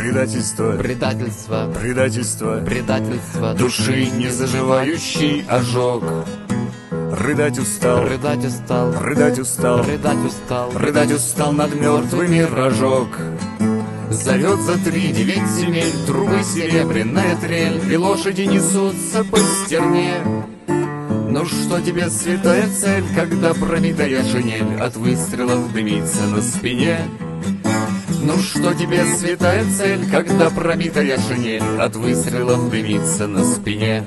Предательство, предательство, предательство, предательство, души не заживающий ожог. Рыдать устал, рыдать устал, рыдать устал, рыдать устал, рыдать устал над мертвыми рожок. Зовет за 3-9 земель трубы серебряная трель, и лошади несутся по стерне. Ну что тебе святая цель, когда пробитая шинель от выстрелов дымится на спине? Ну что тебе святая цель, когда пробитая шинель от выстрелов дымится на спине?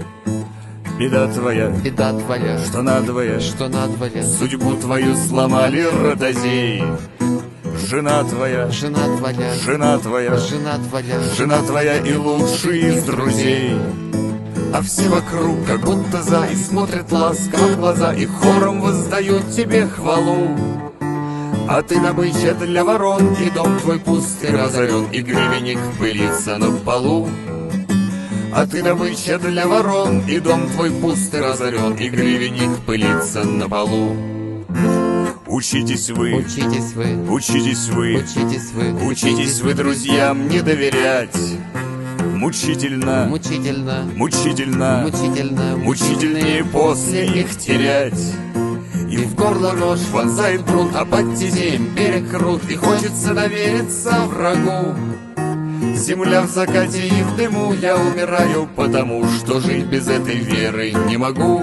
Беда твоя, что надвое, судьбу твою сломали ротозеи. Жена твоя, жена твоя и лучший из друзей. А все вокруг как будто за и смотрят ласково в глаза, и хором воздают тебе хвалу. А ты добыча для ворон, и дом твой пуст и разорен, и гривенник пылится на полу. А ты добыча для ворон, и дом твой пуст и разорен, и гривенник пылится на полу. Учитесь вы, учитесь вы, учитесь вы, учитесь вы, учитесь вы друзьям не доверять. Мучительно, мучительно, мучительно, мучительно, мучительнее после их терять. И в горло нож вонзает пруд, а под тизеем берег крут, и хочется довериться врагу. Земля в закате и в дыму, я умираю, потому что жить без этой веры не могу.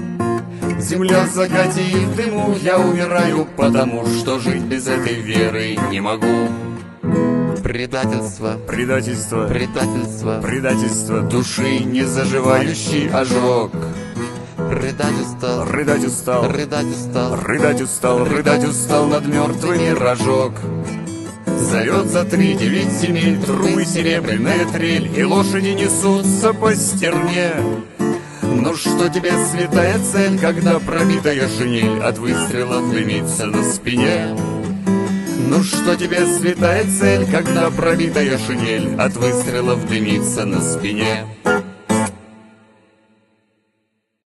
Земля в закате и в дыму, я умираю, потому что жить без этой веры не могу. Предательство, Предательство, предательство, предательство, души не заживающий ожог. рыдать устал, Рыдать устал, рыдать устал, рыдать устал, рыдать устал над мертвыми рожок. Зовет за 3-9 земель трубы серебряная трель, и лошади несутся по стерне. Ну что тебе святая цель, когда пробитая шинель от выстрелов дымится на спине? Ну что тебе святая цель, когда пробитая шинель от выстрелов дымится на спине?